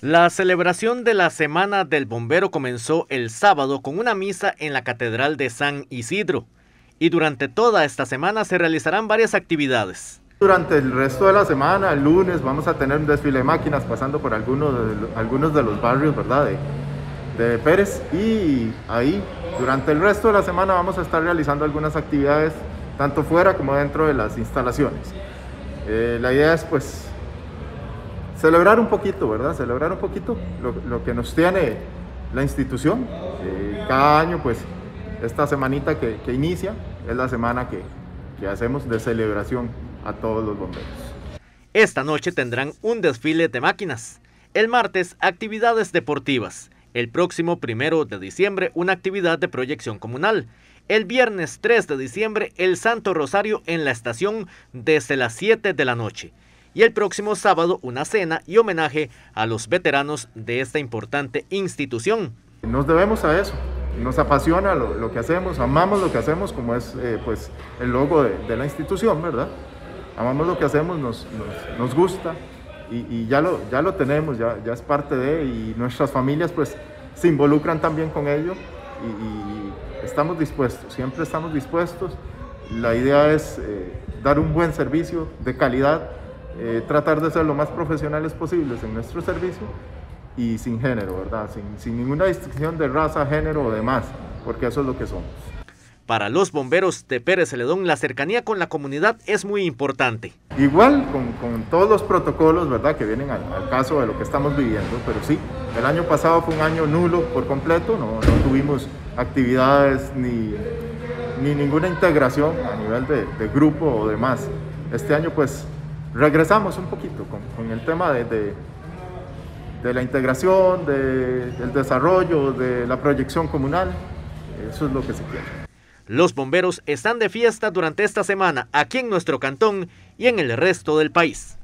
La celebración de la Semana del Bombero comenzó el sábado con una misa en la Catedral de San Isidro y durante toda esta semana se realizarán varias actividades. Durante el resto de la semana, el lunes, vamos a tener un desfile de máquinas pasando por algunos de los barrios, ¿verdad?, de Pérez, y ahí durante el resto de la semana vamos a estar realizando algunas actividades tanto fuera como dentro de las instalaciones. La idea es pues celebrar un poquito, ¿verdad? Celebrar un poquito lo que nos tiene la institución. Cada año, pues, esta semanita que inicia es la semana que hacemos de celebración a todos los bomberos. Esta noche tendrán un desfile de máquinas. El martes, actividades deportivas. El próximo 1 de diciembre, una actividad de proyección comunal. El viernes 3 de diciembre, el Santo Rosario en la estación desde las 7 de la noche. Y el próximo sábado, una cena y homenaje a los veteranos de esta importante institución. Nos debemos a eso, nos apasiona lo que hacemos, amamos lo que hacemos, como es pues el logo de la institución, ¿verdad? Amamos lo que hacemos, nos gusta y ya lo tenemos, ya es parte de, y nuestras familias pues se involucran también con ello y estamos dispuestos, siempre estamos dispuestos. La idea es dar un buen servicio de calidad, tratar de ser lo más profesionales posibles en nuestro servicio y sin género, ¿verdad? Sin ninguna distinción de raza, género o demás, porque eso es lo que somos. Para los bomberos de Pérez Celedón, la cercanía con la comunidad es muy importante. Igual con todos los protocolos, ¿verdad?, que vienen al caso de lo que estamos viviendo, pero sí, el año pasado fue un año nulo por completo, no tuvimos actividades ni ninguna integración a nivel de grupo o demás. Este año pues regresamos un poquito con el tema de la integración, del desarrollo, de la proyección comunal. Eso es lo que se quiere. Los bomberos están de fiesta durante esta semana aquí en nuestro cantón y en el resto del país.